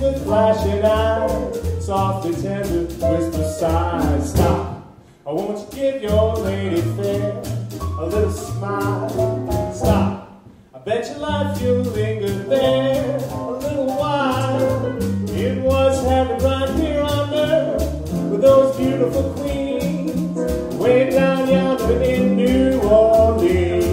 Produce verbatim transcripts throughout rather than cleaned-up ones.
with flashing eyes, softly tender, whisper sighs. Stop, I won't you give your lady fair a little smile. Stop, I bet your life you'll linger there a little while. It was heaven right here on earth with those beautiful queens way down yonder in New Orleans.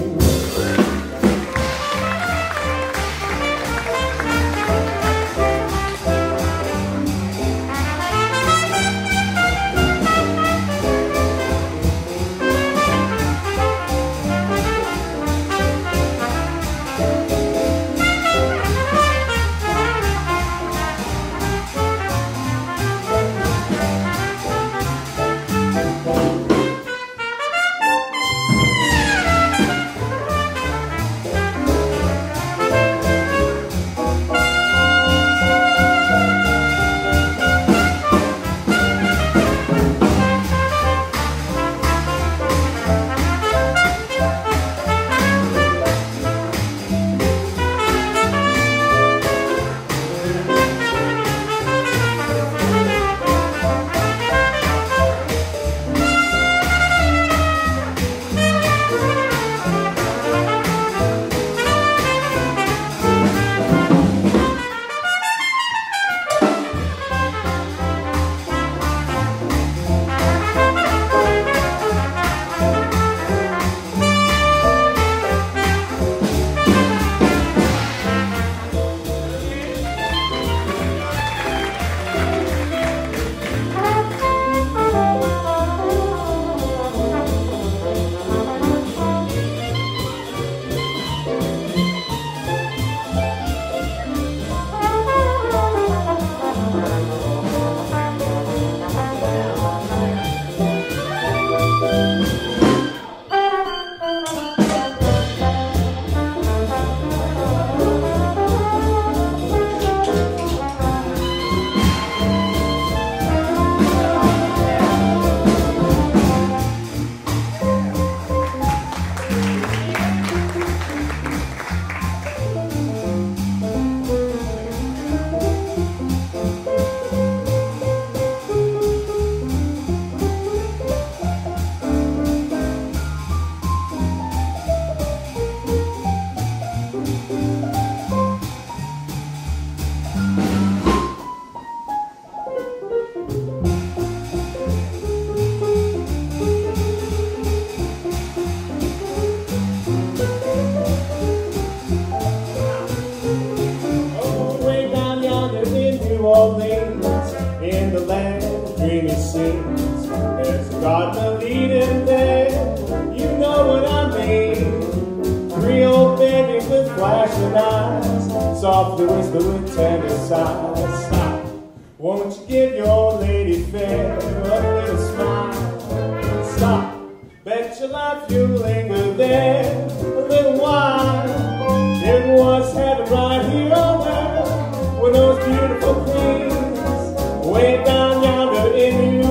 In the land of dreamy scenes, there's a garden of Eden there. You know what I mean. Three old babies with flashing eyes, softly whisper with tender sighs. Stop, won't you give your lady fair a little smile? Stop, bet your life you'll linger there a little while. It was heaven right here on earth with those beautiful queens way down yonder in New